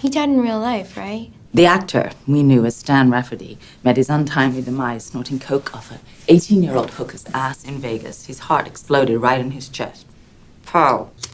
He died in real life, right? The actor we knew as Stan Rafferty met his untimely demise snorting coke off an 18-year-old hooker's ass in Vegas. His heart exploded right in his chest. Pow.